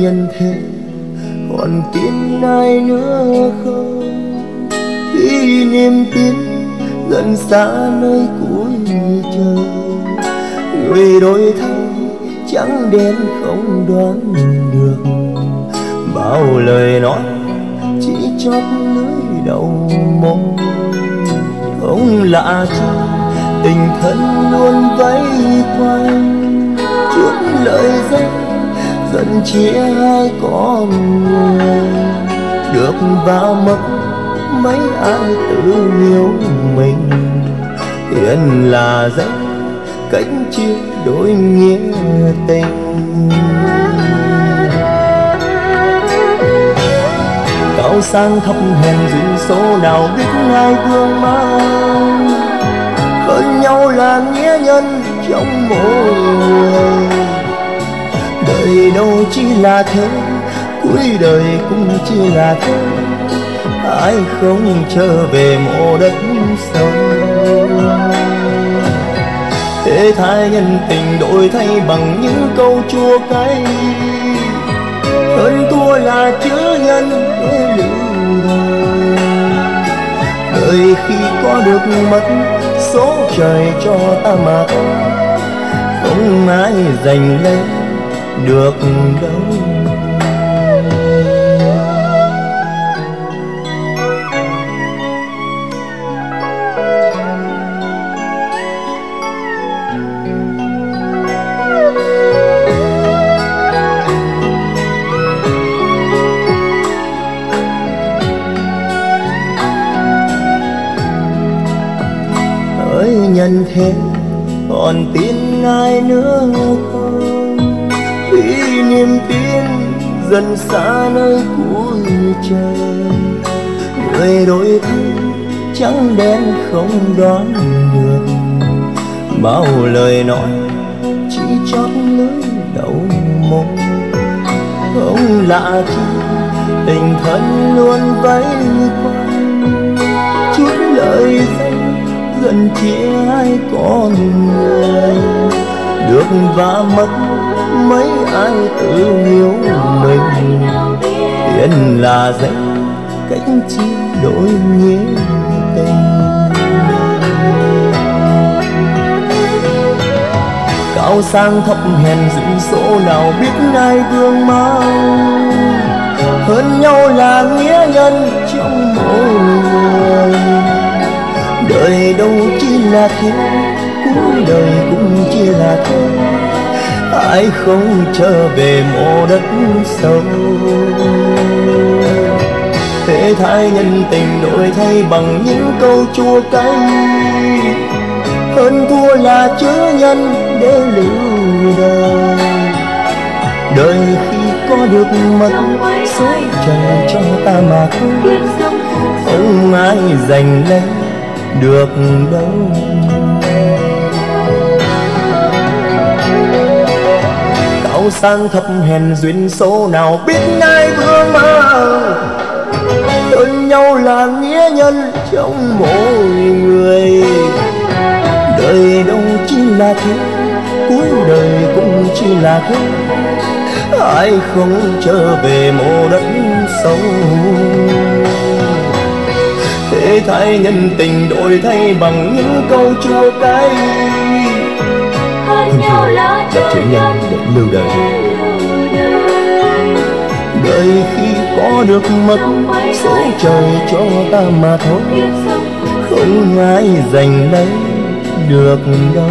nhân thế còn tin ai nữa không? Khi niềm tin dần xa nơi cuối trời, người đổi thay trắng đen không đoán được. Bao lời nói chỉ chót lưỡi đầu môi, không lạ chi tình thân luôn vây quanh. Chút lời danh dần chia hai con người, được và mất mấy ai tự yêu mình. Tiền là danh cách chia đôi nghĩa tình. Cao sang thấp hèn duyên số nào biết ai vương mang. Hơn nhau là nghĩa nhân trong mỗi người, đời đâu chỉ là thế, cuối đời cũng chỉ là thế. Ai không trở về mộ đất sâu. Thế thái nhân tình đổi thay bằng những câu chua cay, hơn thua là chữ nhân để lưu đời. Đời khi có được mất số trời cho ta mà thôi, không ai giành lấy được đâu. Nhân thế còn tin ai nữa không? Khi niềm tin dần xa nơi cuối trời, người đổi thay trắng đen không đoán được. Bao lời nói chỉ chót lưỡi đầu môi, không lạ chi tình thân luôn vây quanh. Chút lời danh dần chia hai con người, được và mất mấy ai tự yêu mình. Tiền là danh cách chi đổi nghĩa tình. Cao sang thấp hèn duyên số nào biết ai vương mang. Hơn nhau là nghĩa nhân trong mỗi người, đời đâu chỉ là thế, cuối đời cũng chỉ là thế. Ai không trở về mộ đất sâu. Thế thái nhân tình đổi thay bằng những câu chua cay, hơn thua là chữ nhân để lưu đời. Đời khi có được mất số trời cho ta mà thôi, không ai giành lấy được đâu. Cao sang thấp hèn duyên số nào biết ai vương mang. Hơn nhau là nghĩa nhân trong mỗi người, đời đâu chỉ là thế, cuối đời cũng chỉ là thế. Ai không trở về mộ đất sâu. Thế thái nhân tình đổi thay bằng những câu chua cay, hơn thua là chữ nhân để lưu đời. Đời khi có được mất số trời cho ta mà thôi, không ai giành lấy được đâu.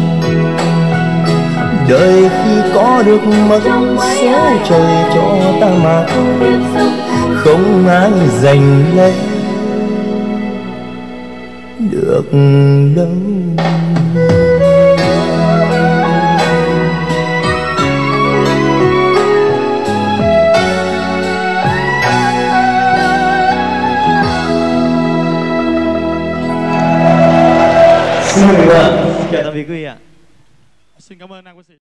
Đời khi có được mất số trời cho ta mà thôi, không ai giành lấy được đâu. Xin chào tạm biệt quý vị ạ. Xin cảm ơn anh Quốc sĩ.